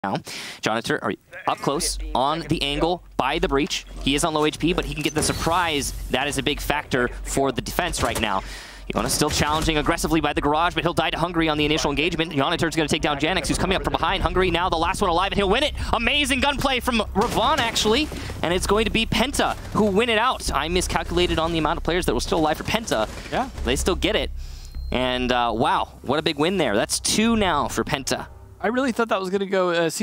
now. Jonator up close on the angle by the breach. He is on low HP, but he can get the surprise. That is a big factor for the defense right now. Jonas still challenging aggressively by the garage, but he'll die to Hungry on the initial engagement. Jonator's going to take down Janix, who's coming up from behind. Hungry now the last one alive, and he'll win it. Amazing gunplay from Ravon, actually. And it's going to be Penta who win it out. I miscalculated on the amount of players that were still alive for Penta. Yeah. They still get it. And wow, what a big win there. That's 2 now for Penta. I really thought that was going to go